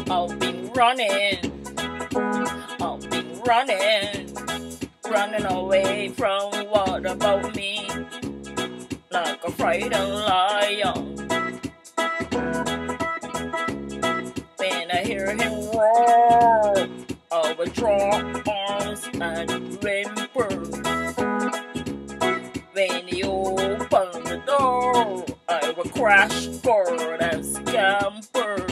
I've been running away from what about me, like a frightened lion. When I hear him roar, I will draw arms and whimper. When he opened the door, I will crash forward and scamper.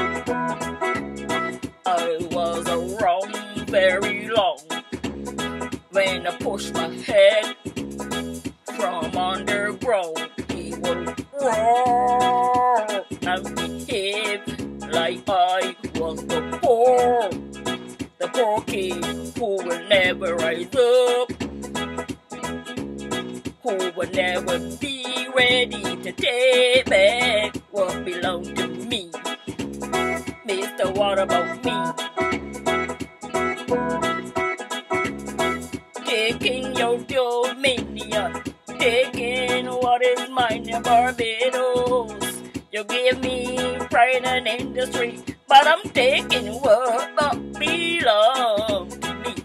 I was around very long when I pushed my head from underground. He would roar and behave like I was the poor kid who will never rise up, who will never be ready to take back what belonged to me. Mister, what about me? Taking your dominion, taking what is mine in Barbados. You give me pride and industry, but I'm taking what belongs to me.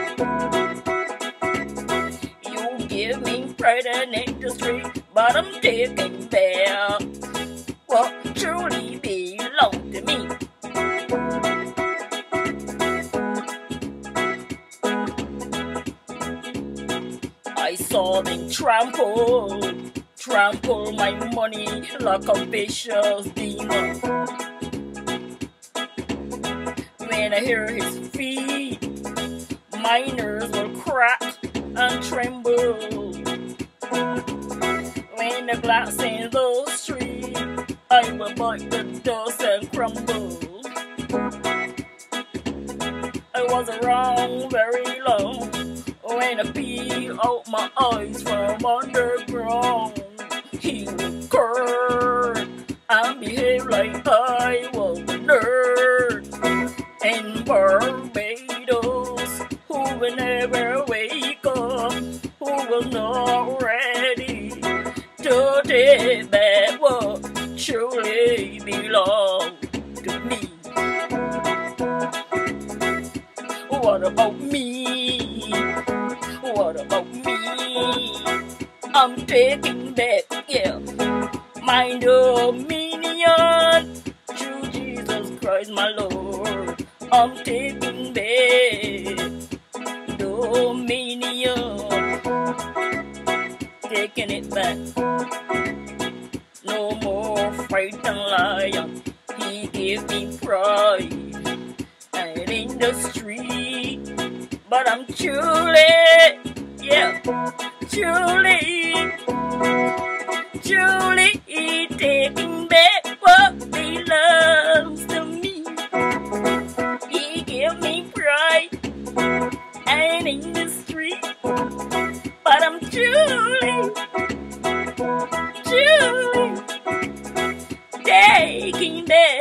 You give me pride and industry, but I'm taking back what truly belongs to me. I saw them trample my money like a vicious demon. When I hear his feet, my nerves will crack and tremble. When the glass in the street, I will bite the dust and crumble. I was around very long when I peeled out my eyes from underground. He would curse and behave like I was a nerd. In Barbados, who will never wake up, who was not ready to take back what truly belonged to me. What about me? What about me? I'm taking back, yeah, my dominion through Jesus Christ, my Lord. I'm taking back dominion, taking it back. No more frightened lion. He gave me pride and in the street, but I'm truly, yeah, truly taking back what belongs to me. He gave me pride and in the street, but I'm truly taking back